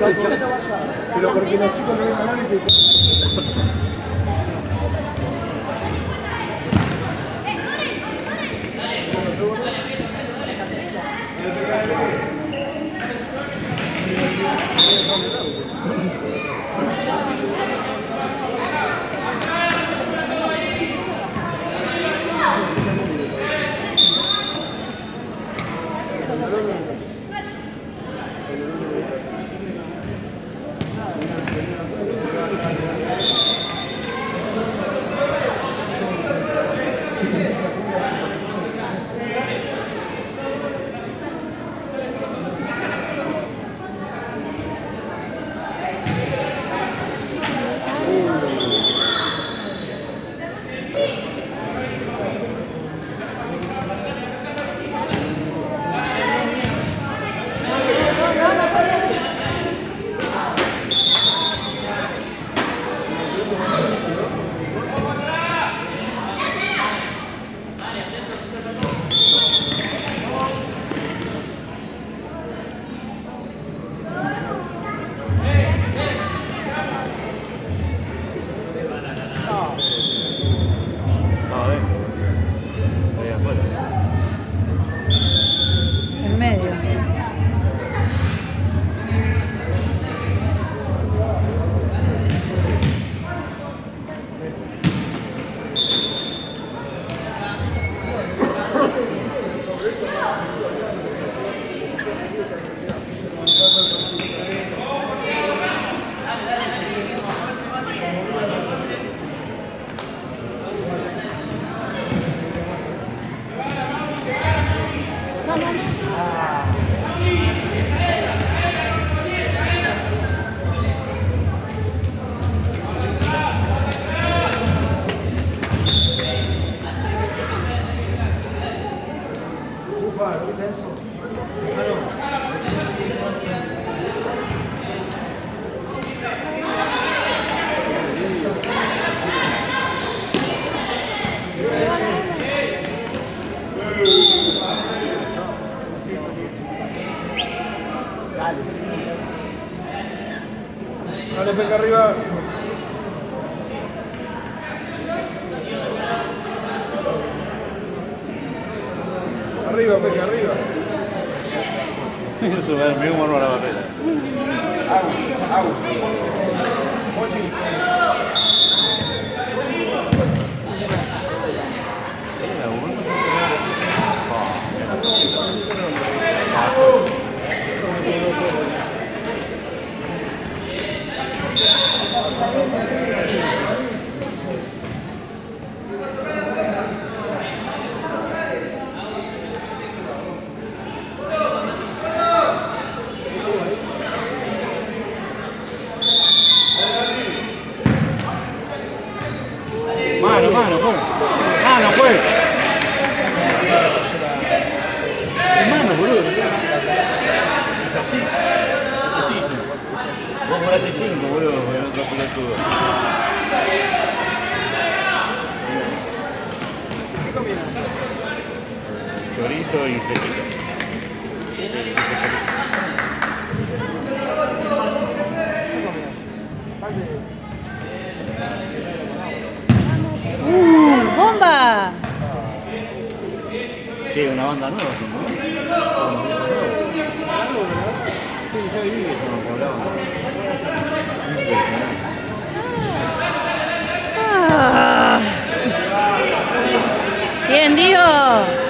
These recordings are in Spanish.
Pero porque los chicos no ven análisis. En medio. Dale, Peca, arriba. Arriba, Peca, arriba. Tu ves mi humor la barrera. Agus. Mochi. Mano, pues. Mano, boludo. Es así. Vos volaste 5, boludo, en otro pelotudo. ¿Qué comida? Chorizo y fetito. ¡Bomba! Sí, una banda nueva, ¿no? Sí, ya viví eso, no hablaba. Ah. Bien, Diego.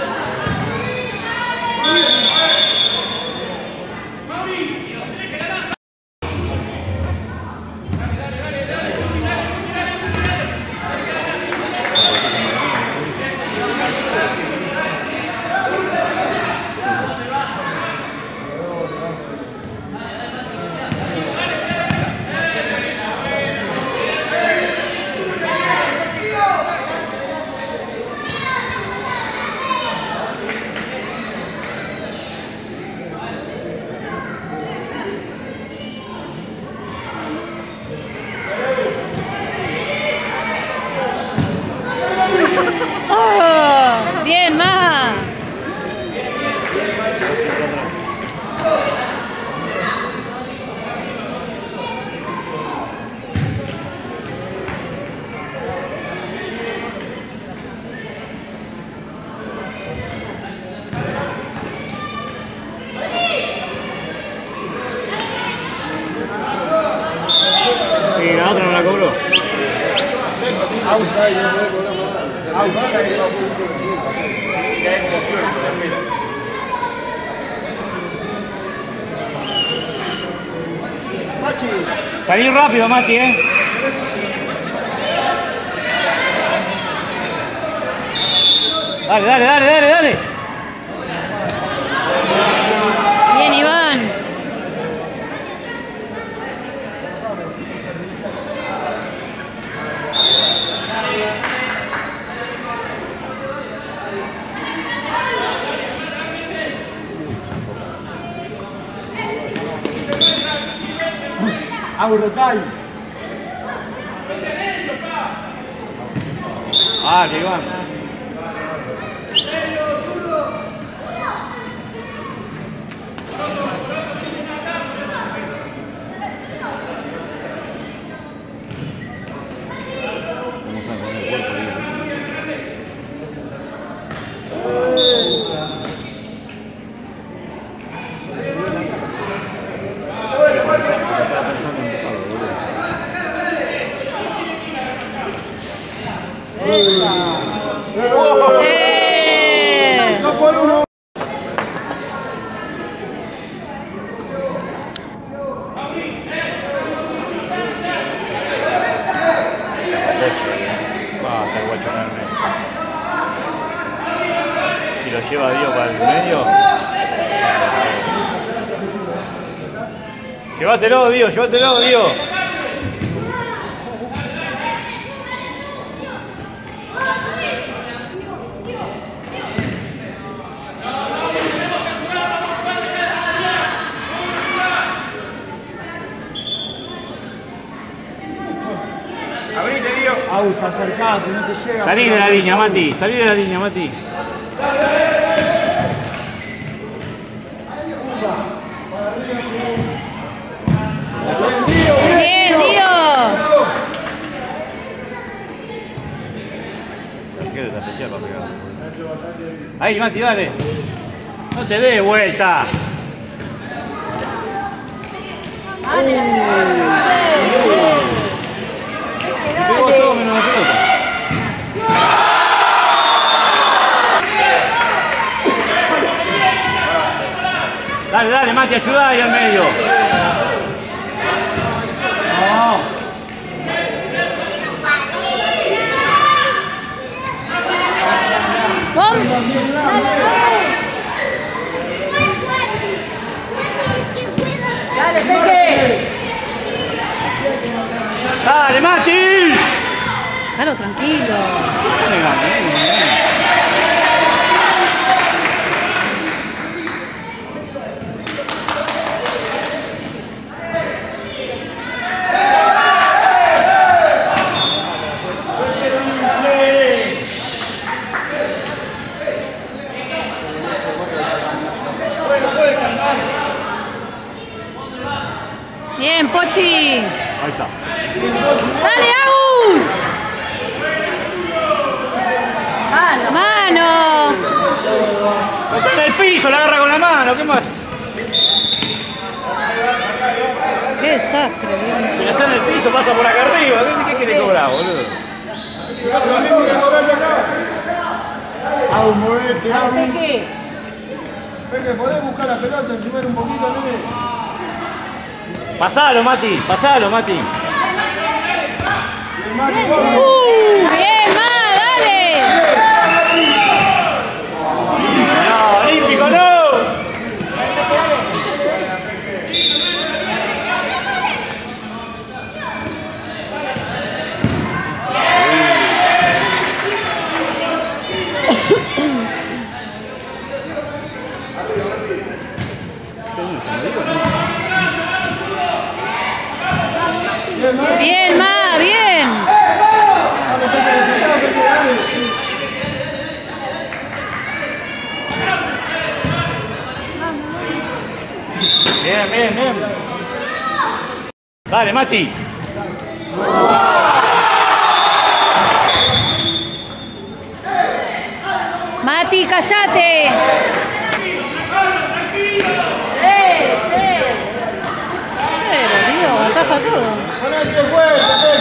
otra no la cobró. Out, ahí, no puede cobrar más. Out, ahí va a poder. Ya es emoción, mira. Machi. Salí rápido, Mati, Dale, dale, dale, dale, dale. Bien, Iván. Aurotay. Ah, que Iván. Dos por uno. Si lo lleva Dios para el medio. Llévatelo, Dios, llévatelo, Dios. Abrite, Dios. Aus, acercate, no te llega. Salí de la línea, Mati. Salí de la línea, Mati. Bien, Dio. Ahí, Mati, dale. No te des vuelta. Pegó todo menos la pelota. Dale, dale, Mati, ayuda ahí al medio. No. Dale, Peque. Dale, Mati. Déjalo tranquilo. Bien, Pochi. Ahí está. Dale, Agus. Mano. Está en el piso, la agarra con la mano, ¿qué más? Qué desastre, Dios. Si la está en el piso, pasa por acá arriba. ¿Qué quiere cobrar, boludo? Si vas a lo mismo que cobrarle acá. Aus, movete, Aus. Peque. Peque, ¿podés buscar la pelota, subir un poquito, nene? Pasalo, Mati, pasalo, Mati. Bien, Mati, vamos. Bien, Ma, dale. No, olímpico, no. Bien, Ma, bien. Dale, Peque, despejá, Peque, dale. Bien, bien, bien. Dale, Mati. Mati, callate. Pero, Dios, ataja todo. Ponete fuerte, Peque.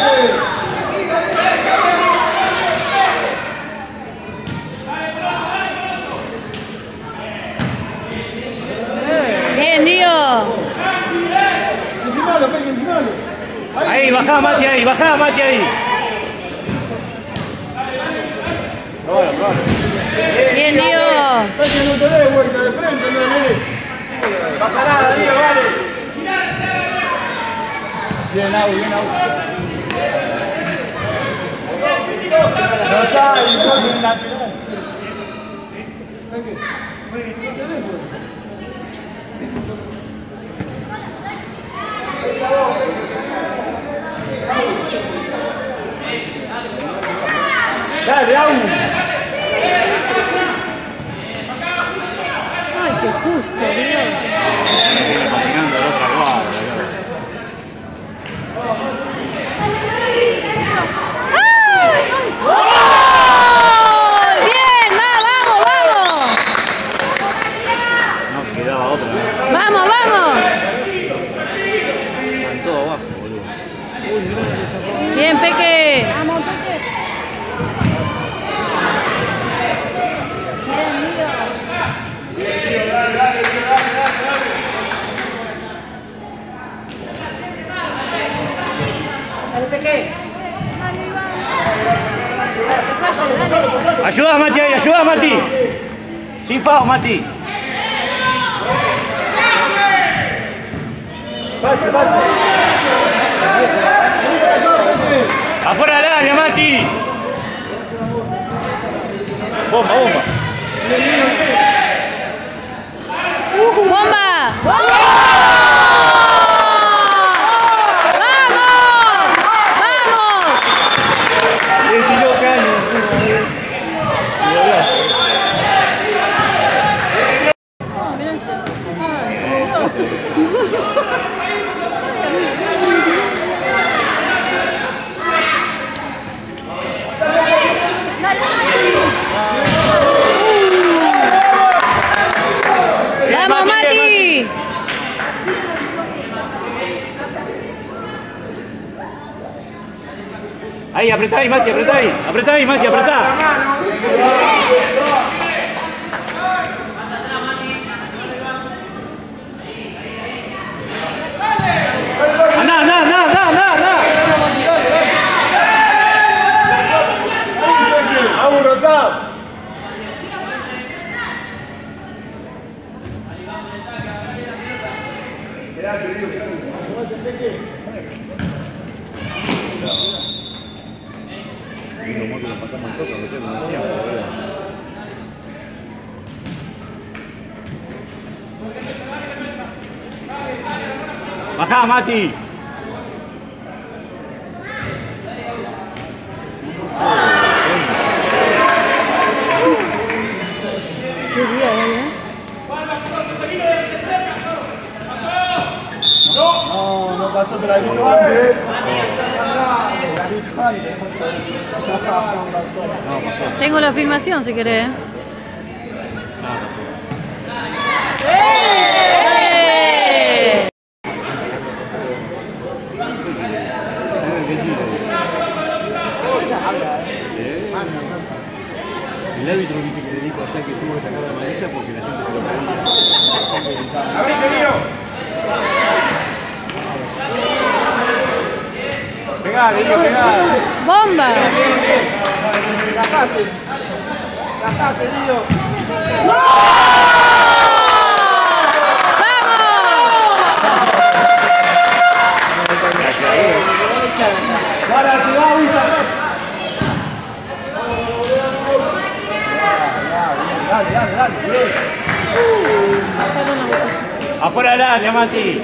Encimalo, Peque, encimalo. Ahí, bajá, Mati, ahí, bajá, Mati, ahí. Bien, Dios. Peque, no te des vuelta de frente, no le des. No pasa nada, Diego, vale. Bien, Au, bien, Au. No está, y no en lateral. Peque, no te des vuelta. Dale, Au. Ay, qué justo, Dios. Caminando la otra cuadra. ¡Gol! ¡Bien! ¡Vamos, vamos! No, quedaba otra. ¡Vamos, vamos! Están todos abajo, boludo. Bien, Peque. Ayuda, Mati, ahí, ayuda, Mati. Sin FAO, Mati. Pase, pase. Afuera del área, Mati. Bomba, bomba. ¡Bomba! ¡Vamos! ¡Vamos! Le tiró caño. ¡Vamos, Mati! Ahí, apretá ahí, Mati, apretá ahí. Apretá ahí, Mati, apretá. Andá, andá, andá, andá, andá, andá. Au, rotado. Bajá, Mati. Qué día hoy, ¿eh? No, no pasó, pero la visto antes. La visto antes. Tengo la filmación si querés. El árbitro dice que le dijo allá que tuvo que sacar la amarilla porque la gente se lo pedía. Abrite, Diego. Pegale, Diego, pegale. ¡Bomba! Sacate. Sacate, Diego. Ahora se va a usar. Dale, dale, dale. Bien. Afuera del área, Mati.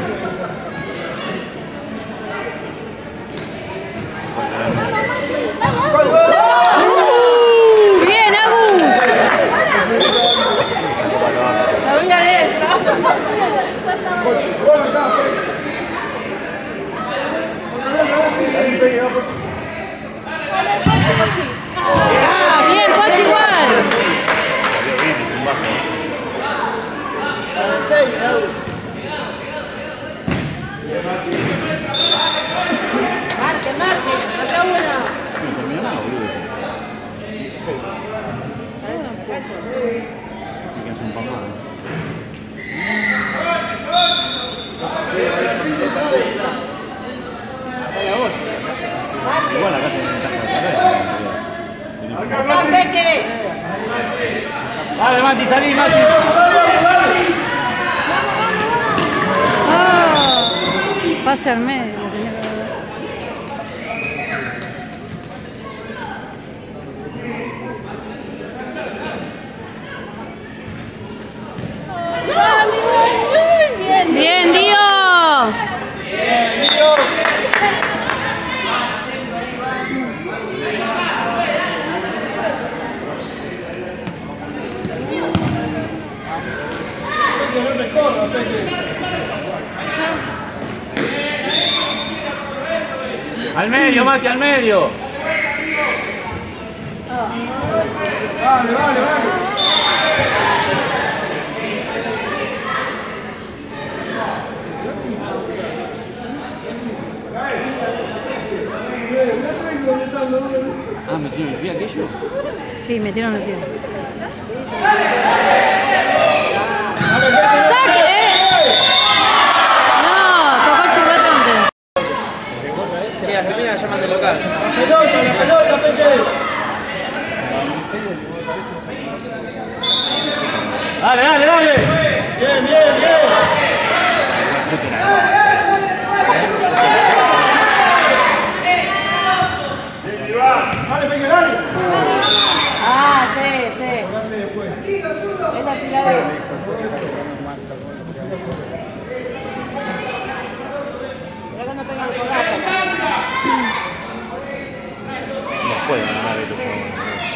¡Bien, Agus! La voy adentro. Ah, bien, Pochi igual. Marque, acá una. No terminó nada, boludo. 16. Así que hace un pan más. salí, Mati. Oh, pase al medio. Bien, Bien, Dio. Al medio, Mati, al medio. Vale, vale, vale. Ah, ¿metieron el pie aquello? Sí, metieron el pie. Vale, ¡Saque! No, tocó el silbato antes. Che, Argentina llaman de local. la pelota, Pepe. Dale, dale, dale. Bien, bien, bien. Dale, Pepe, dale. Ah, sí, sí. Esa sí la veo. Pero cuando pega el codazo. No pueden ganar estos chavales.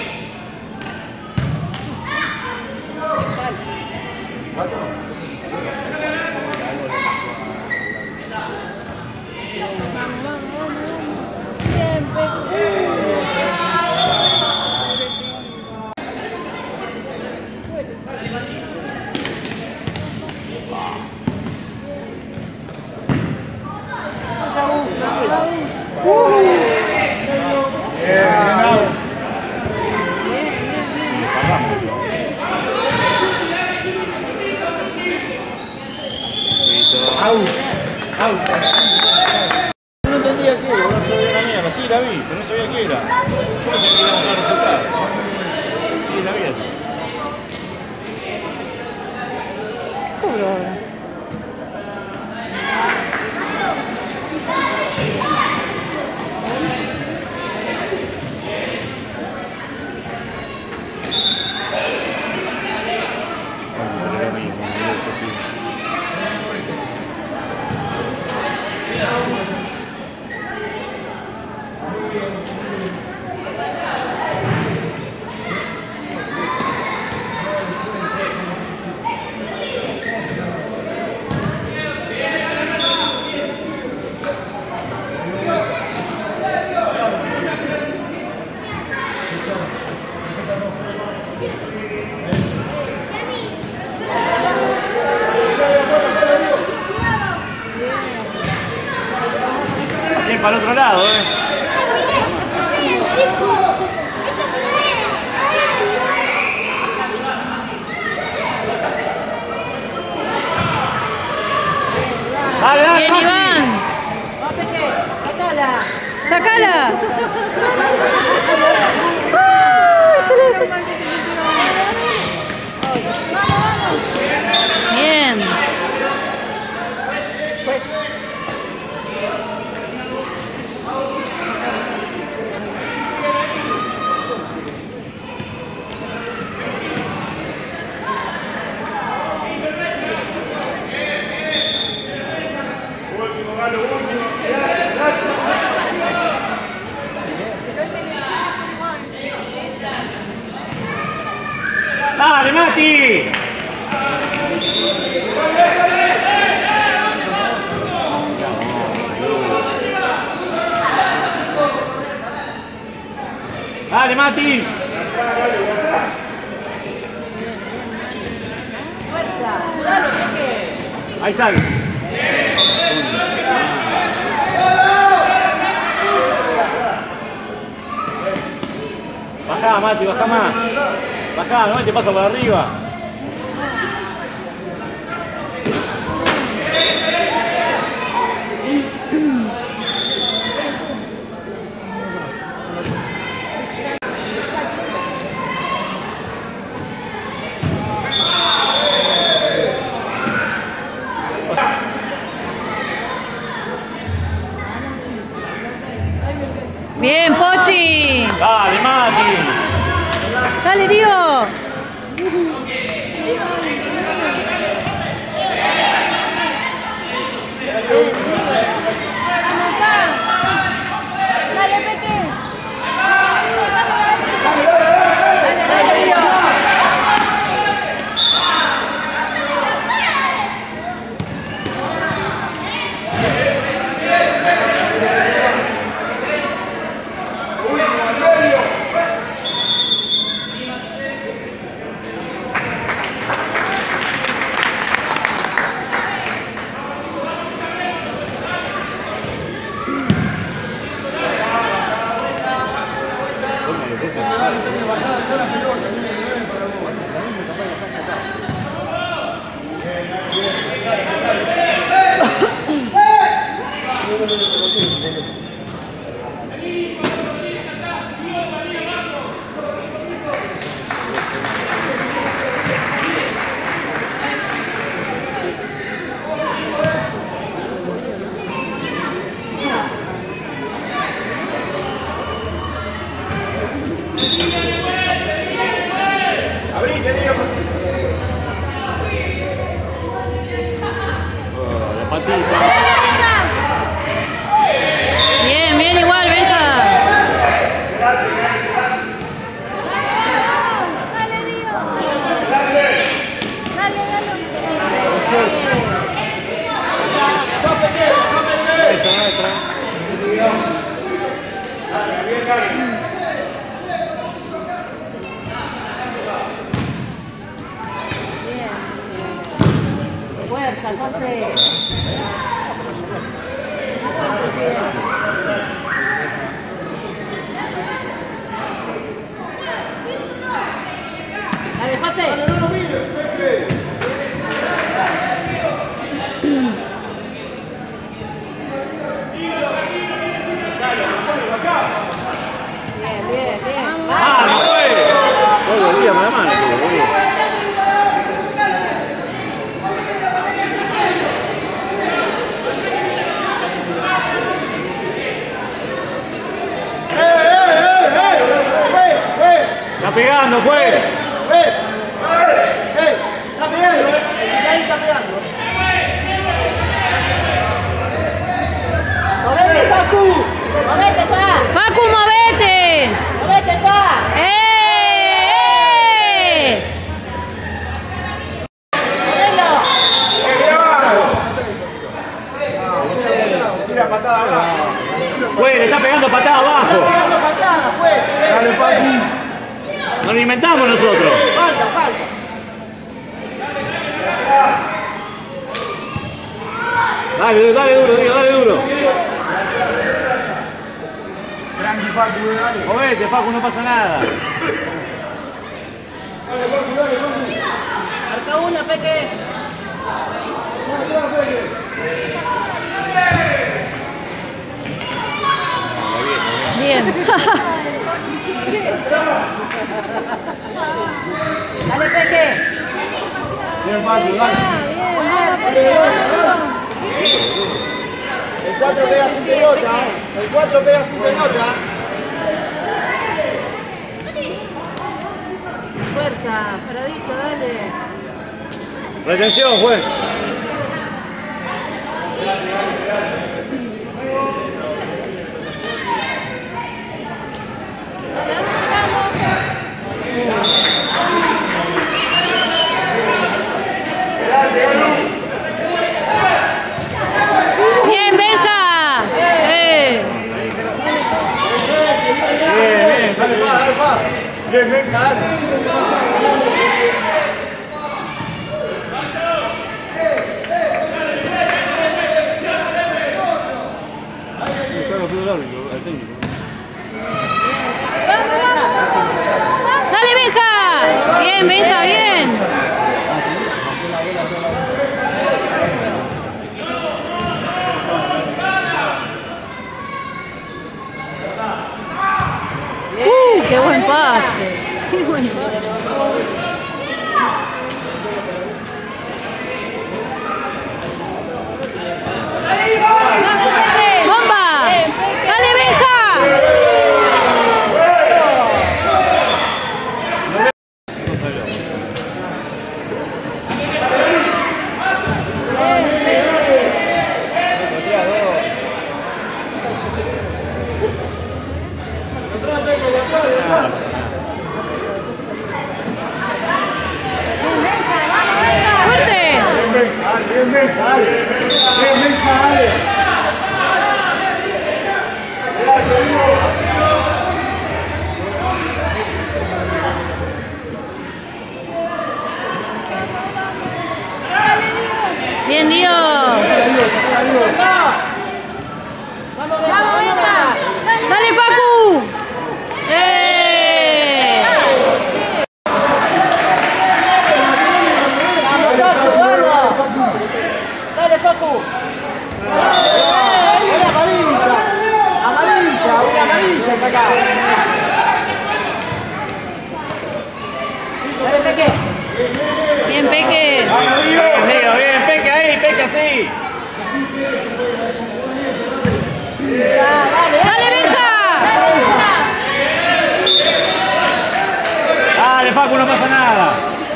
No entendía qué era, no sabía una mierda. Sí, la vi, pero no sabía qué era. Yo pensé que iba a ganar el resultado. Sí, la vi así. Cobro ahora. Bien para el otro lado, Dale, dale, Bien, Mati. No, Iván. Pepe, sacala. ¡Sacala! ¡Ay, se le fue! Bien. Dale, Mati. Dale, Mati. Fuerza. Dale, Pepe. Ahí sale. Bajá, Mati, bajá más. Bajá, no te pasa por arriba. Dale, Mati. Dale, Diego. Dale, Peque. Bien, bien igual, Benja. Dale, Diego. Dale, Bien. Fuerza, José. Dale, José. Bien, bien, bien. ¡Ah, no fue! Todo el día, mano. Está pegando, pues. Está pegando, ahí está pegando. ¡Movete, Facu! ¡Movete, Fa! Facu, movete. ¡Movete, Fa! ¡Movelo! Tira patada abajo. Pues, le está pegando patada abajo. Pegando patada, pues. Dale, Facu. Nos lo inventamos nosotros. Falta, falta. Dale, dale duro, Diego, dale duro. Tranqui, Facu, dale. Movete, Facu, no pasa nada. Marca uno, Peque. Bien. Dale, Peque. Bien, Facu, dale. El 4 pega sin pelota. El 4 pega sin pelota. Fuerza, paradito, dale. Retención, juez. Bien, Benja. Bien, Dale, pa, dale, pa. Bien, venga, dale. Dale, Benja. Bien, Benja, bien. Qué buen pase. Qué buen pase. ¡Bomba! ¡Dale, Benja! saca. Dale, Peque. Bien, Peque. Bien, Leo, bien, Peque ahí, Peque así. ¡Dale, Benja! Dale, Facu, no pasa nada.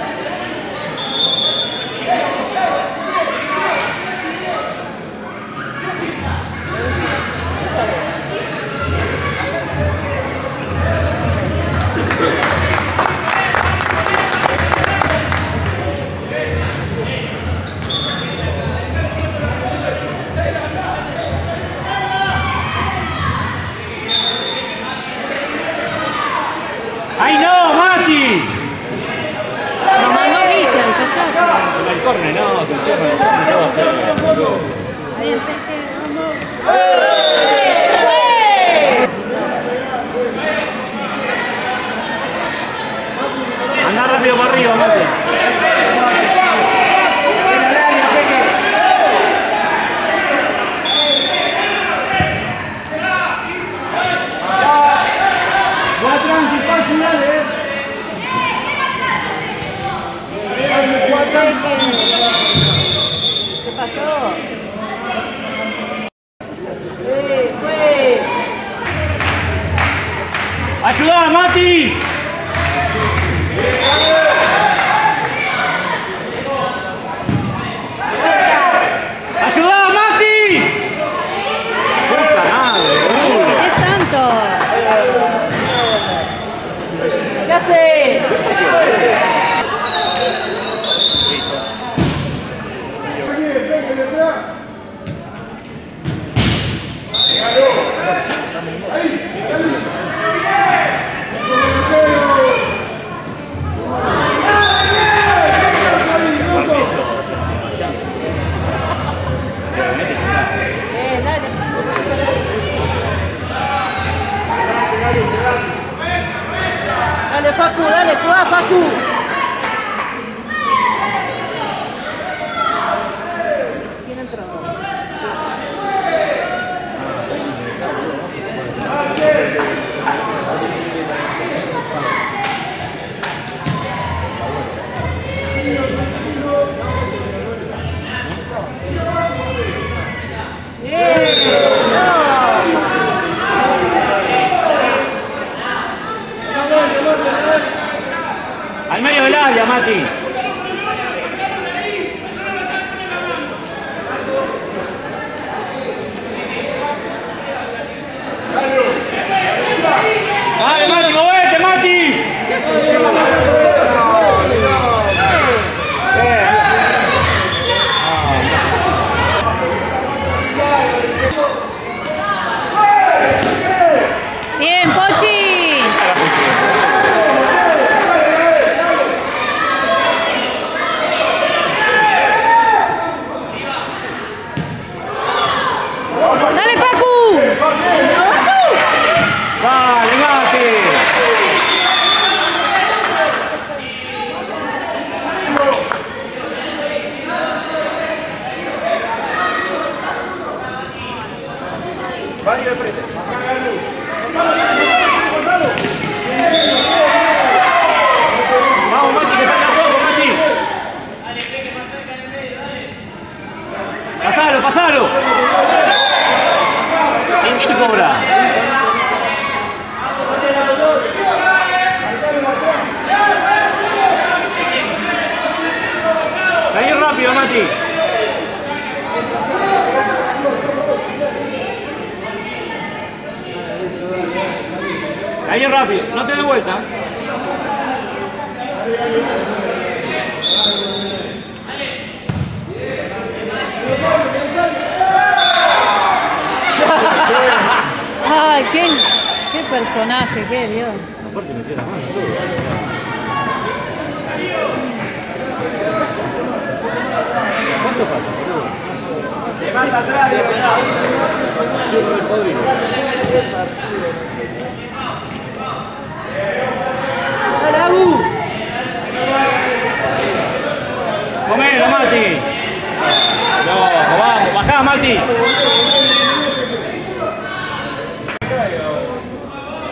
¡Ay, no, Mati! Lo mandó Villa, el casaco. El córner, no, se encierra, el córner no va a ser. Bien, Peque, vamos. Anda rápido para arriba, Mati. Va tranqui, fácil, dale. ¿Qué pasó? Fue. ¡Ayudá, Mati! ¡Ayudá, Mati! ¡Puta madre, boludo! ¿Qué es tanto? ¿Qué hace? Dale. Dale, Facu, dale, jugá, Facu. ¿Quién entró? Al medio del área, Mati. Dale, Mati, movete, Mati. Bien, Pochi. Dale, Facu. Dale, Mati. Vaya de frente. Vamos, Mati, que falta poco, Mati. Pasalo, pasalo. ¿Qué cobra? Ahí rápido, Mati. Ahí rápido, no te dé vuelta. Ay, qué personaje, qué Dios. Aparte metió la mano todo. ¿Cuánto falta? Se vas atrás, de verdad. Dale, Agu. Comelo, Mati. No, vamos, bajá, Mati.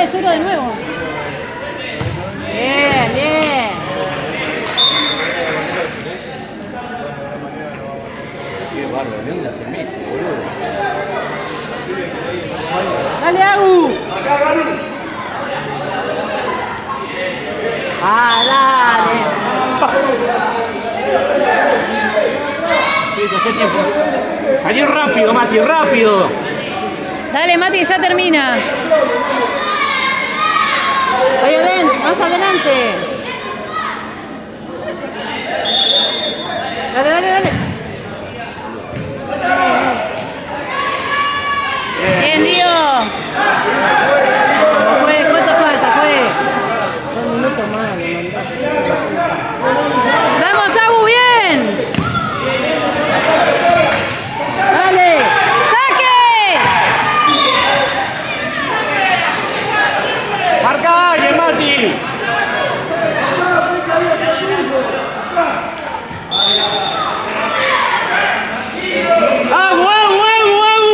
travesura de nuevo. Bien, bien. Qué bárbaro, ¿de dónde se mete, boludo? Dale, Agu. Ah, dale. Tiene que hacer tiempo. Salió rápido, Mati, rápido. Dale, Mati, ya termina. Vaya más adelante. Dale, dale, dale. Bien, Dio. ¿Cuánto falta? Un minuto más. Vamos, Agu, bien. Dale. ¡Saque! Marca a alguien, Mati. ¡Agu, Agu, Agu, Agu!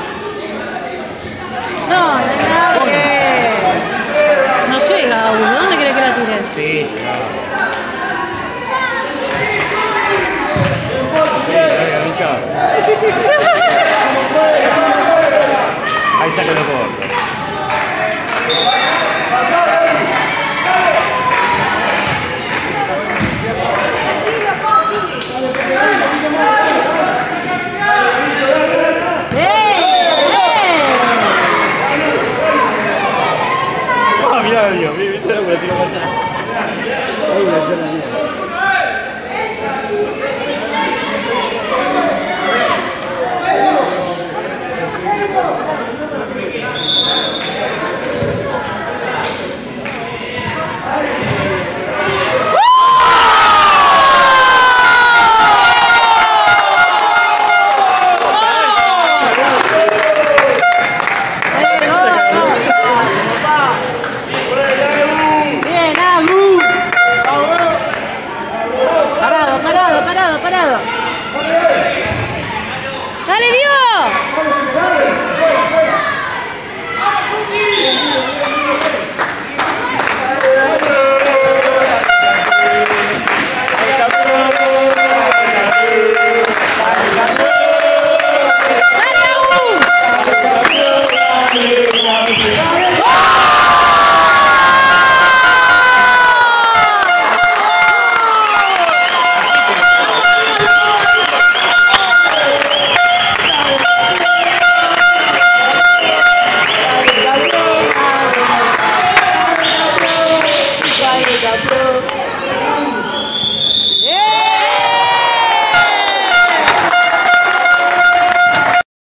No, nadie. No llega, Agu. ¿Dónde querés que la tire? Sí, llegaba. Ahí saca la